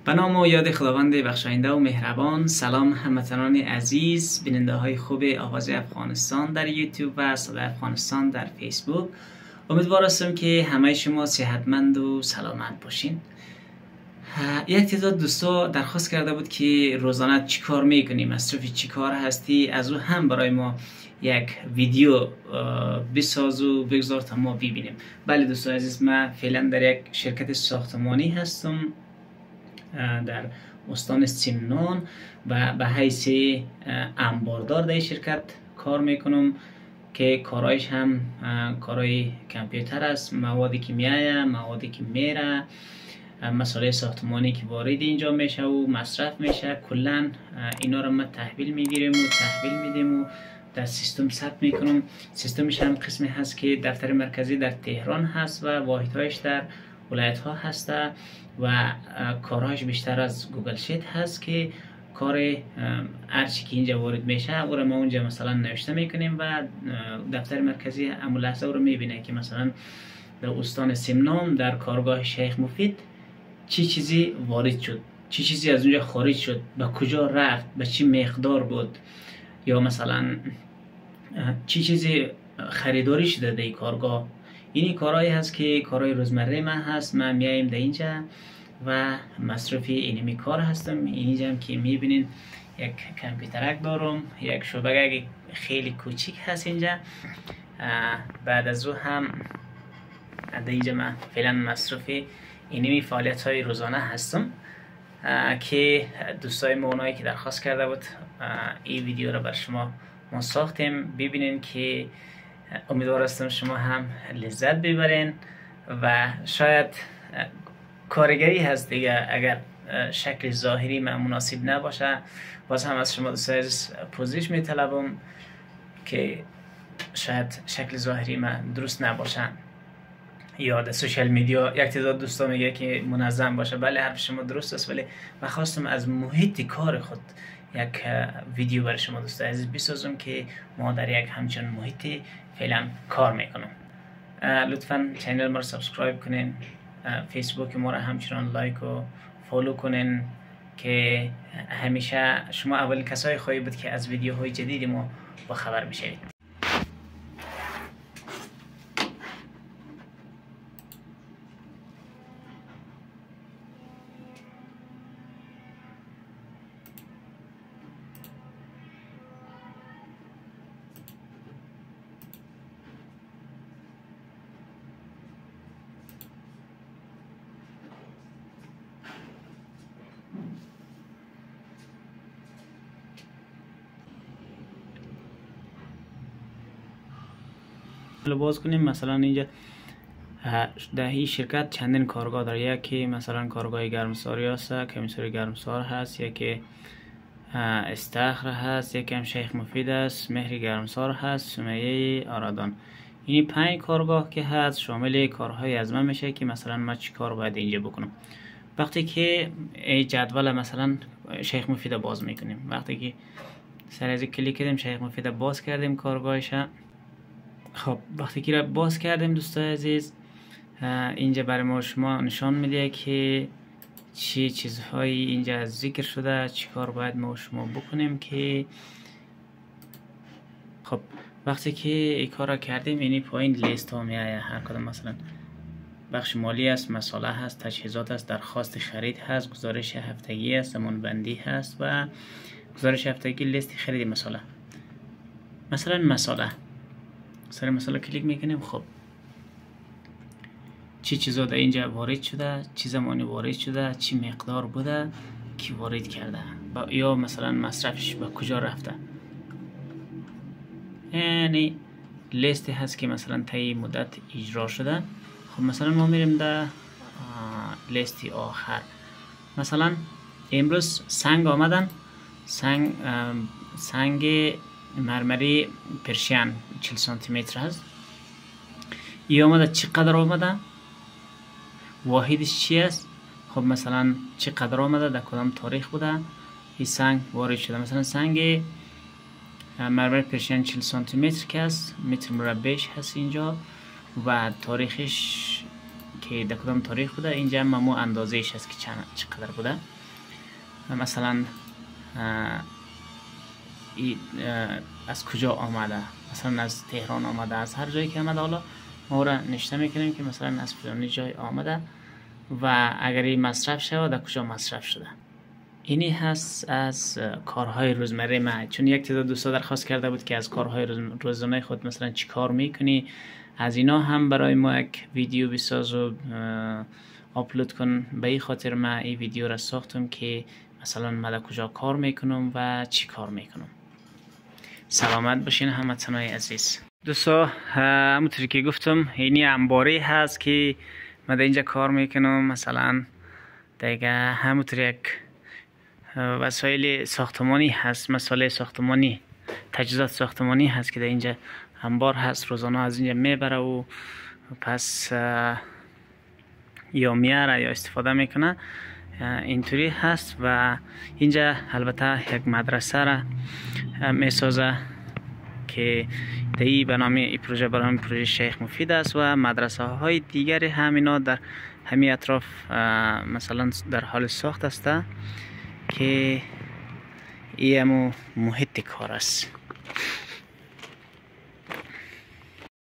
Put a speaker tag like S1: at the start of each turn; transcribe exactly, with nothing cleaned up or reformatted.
S1: به نام و یاد خداوند بخشاینده و مهربان. سلام هموطنان عزیز، بیننده های خوب آواز افغانستان در یوتیوب و صدای افغانستان در فیسبوک. امیدوار هستم که همه شما صحتمند و سلامت باشین. یک تعداد دوستا درخواست کرده بود که روزانه چی کار میکنی، مصرف چی کار هستی، از او هم برای ما یک ویدیو بساز و بگذار تا ما ببینیم. بله دوستان عزیز، من فعلا در یک شرکت ساختمانی هستم در استان سمنان و به حیث انباردار در شرکت کار میکنم که کارایش هم کارای کامپیوتر است، موادی که میایه، موادی که میره، مسائل ساختمانی که وارد اینجا میشه و مصرف میشه، کلا اینا رو ما تحویل میگیریم و تحویل میدیم و در سیستم ثبت میکنم. سیستمش هم قسمی هست که دفتر مرکزی در تهران هست و واحدهایش در ولایت ها هست و کارهاش بیشتر از گوگل شیت هست که کار هرچی که اینجا وارد میشه او رو ما اونجا مثلا نوشته میکنیم و دفتر مرکزی همون لحظه او رو میبینه که مثلا در استان سمنان در کارگاه شیخ مفید چی چیزی وارد شد، چی چیزی از اونجا خارج شد، به کجا رفت، به چی مقدار بود، یا مثلا چی چیزی خریداری شده در این کارگاه. اینی کارهایی هست که کارهای روزمره من هست. من میایم در اینجا و مصرفی اینمی کار هستم. اینجا هم که میبینین یک کامپیوترک دارم، یک شبکه خیلی کوچیک هست اینجا. بعد از او هم در اینجا من فعلا مصرفی اینمی فعالیت های روزانه هستم که دوستای ما اونایی که درخواست کرده بود این ویدیو رو بر شما ما ساختیم. ببینین که امیدوار هستم شما هم لذت ببرین و شاید کارگری هست دیگه. اگر شکل ظاهری من مناسب نباشه باز هم از شما دوستای پوزش میطلبم که شاید شکل ظاهری من درست نباشه یا در سوشال میدیا یک تعداد دوستا میگه که منظم باشه. بله حرف شما درست است، ولی من خواستم از محیط کار خود یک ویدیو برای شما دوستان عزیز بسازم که ما در یک همچین محیطی فعلا کار میکنم. لطفا چینل ما رو سابسکرایب کنین، فیسبوک ما رو همچنان لایک و فالو کنین که همیشه شما اولین کسایی خواهید بود که از ویدیوهای جدید ما با خبر بشوید. باز کنیم. مثلا اینجا در این شرکت چندین کارگاه داره. یکی مثلا کارگاه گرمساری هست، کمیساری گرمسار هست، یکی استخر هست، یکی هم شیخ مفید است، مهر گرمسار هست، سمیه آرادان. این پنج کارگاه که هست شامل کارهای از من میشه که مثلا ما چی کار باید اینجا بکنم. وقتی که این جدول مثلا شیخ مفید باز میکنیم، وقتی که سر از کلیک کردیم شیخ مفید باز کردیم کارگاهش. خب وقتی که را باز کردیم دوستای عزیز، اینجا برای ما شما نشان میده که چی چیزهایی اینجا ذکر شده، چی کار باید ما شما بکنیم. که خب وقتی که این کار را کردیم یعنی پایین لیست ها میایه. هر کدام مثلا بخش مالی است، مساله هست، تجهیزات است، درخواست خرید هست، گزارش هفتگی است، زمان بندی هست و گزارش هفتگی، لیست خرید مساله. مثلا مساله سر مسئله کلیک میکنیم. خب چی چیزا در اینجا وارد شده، چی زمانی وارد شده، چی مقدار بوده، کی وارد کرده یا مثلا مصرفش به کجا رفته. یعنی لیست هست که مثلا طی مدت اجرا شده. خب مثلا ما میریم در لیستی آخر. مثلا امروز سنگ آمدن، سنگ سنگ مرمری پرشین چهل سانتی متر هست. ای آمده چقدر آمده، واحدش چی است. خب مثلا چقدر آمده، در کدام تاریخ بوده این سنگ وارد شده. مثلا سنگ مرمر پرشین چهل سانتی متر که است، متر مربعش هست اینجا و تاریخش که در کدام تاریخ بوده. اینجا هم مو اندازهش است که چند چقدر بوده. مثلا ای از کجا آمده، مثلا از تهران آمده، از هر جایی که آمده. حالا ما را نشته میکنیم که مثلا از فلانی جای آمده و اگر این مصرف شود در کجا مصرف شده. اینی هست از کارهای روزمره ما. چون یک تعداد دوستا درخواست کرده بود که از کارهای روزانه خود مثلا چی کار میکنی، از اینا هم برای ما یک ویدیو بساز و آپلود کن. به این خاطر ما این ویدیو را ساختم که مثلا من در کجا کار میکنم و چی کار میکنم. سلامت باشین هموطنای عزیز. دوستا همونطوری که گفتم اینی انباری هست که من در اینجا کار میکنم. مثلا دیگه همونطوری یک وسایل ساختمانی هست، مسائل ساختمانی، تجهیزات ساختمانی هست که در اینجا انبار هست. روزانه از اینجا میبره و پس یا میاره یا استفاده میکنه. اینطوری هست. و اینجا البته یک مدرسه را میسازه که در این برنامه این پروژه برنامه پروژه شیخ مفید است و مدرسه های دیگری همینا در همین اطراف مثلا در حال ساخت است که این محیط کار است.